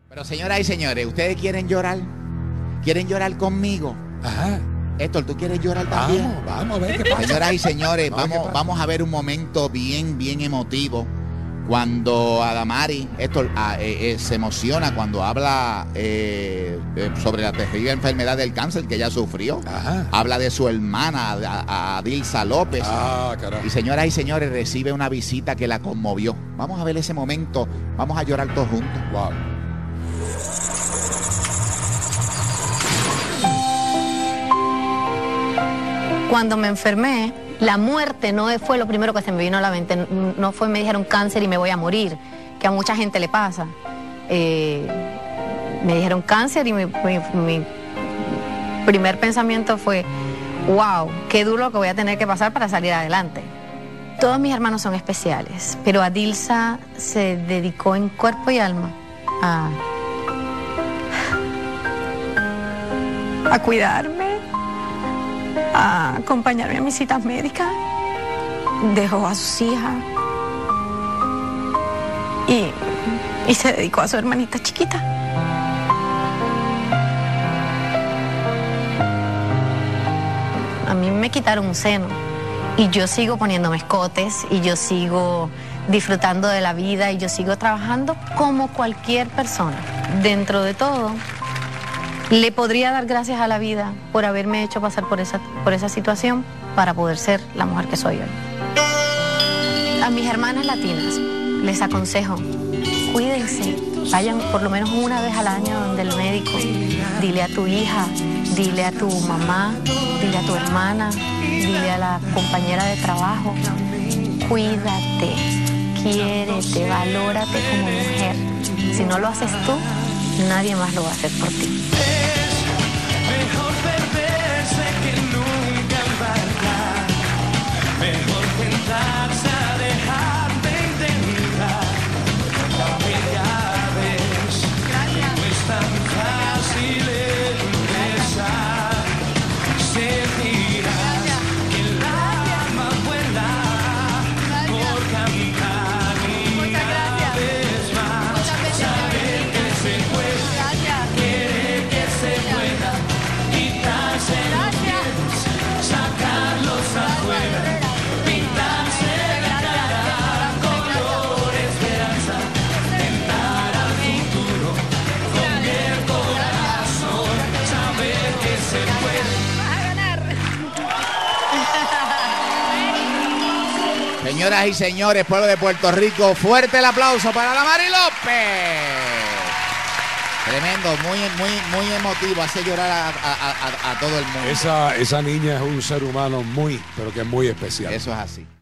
Pero señoras y señores, ¿ustedes quieren llorar? ¿Quieren llorar conmigo? Ajá. Héctor, ¿tú quieres llorar también? Vamos a ver qué pasa. Señoras y señores, Vamos vamos a ver un momento bien emotivo cuando Adamari, Héctor, se emociona cuando habla sobre la terrible enfermedad del cáncer que ella sufrió. Ajá. Habla de su hermana, Adilsa López. Carajo. Y señoras y señores, recibe una visita que la conmovió. Vamos a ver ese momento, vamos a llorar todos juntos. Wow. Cuando me enfermé, la muerte no fue lo primero que se me vino a la mente. No fue, me dijeron cáncer y me voy a morir, que a mucha gente le pasa. Me dijeron cáncer y mi primer pensamiento fue, wow, qué duro lo que voy a tener que pasar para salir adelante. Todos mis hermanos son especiales, pero Adilsa se dedicó en cuerpo y alma a cuidarme, a acompañarme a mis citas médicas, dejó a sus hijas y se dedicó a su hermanita chiquita. A mí me quitaron un seno y yo sigo poniéndome escotes y yo sigo disfrutando de la vida y yo sigo trabajando como cualquier persona. Dentro de todo, le podría dar gracias a la vida por haberme hecho pasar por esa situación para poder ser la mujer que soy hoy. A mis hermanas latinas les aconsejo, cuídense, vayan por lo menos una vez al año donde el médico, dile a tu hija, dile a tu mamá, dile a tu hermana, dile a la compañera de trabajo, cuídate, quiérete, valórate como mujer. Si no lo haces tú, nadie más lo va a hacer por ti. Mejor perderse que nunca embarcar. Mejor tentarse a dejar de intentar. Aunque ya ves que no es tan fácil empezar. Sentirás que el alma vuela por cantar y cada vez más saber que se puede. Quiere que se pueda quitarse los miedos, sacarlos afuera, pintarse la cara, color esperanza, tentar al futuro con el corazón, saber que se puede. Señoras y señores, pueblo de Puerto Rico, fuerte el aplauso para Adamari López. Tremendo, muy emotivo, hace llorar a todo el mundo. Esa niña es un ser humano pero que es muy especial. Eso es así.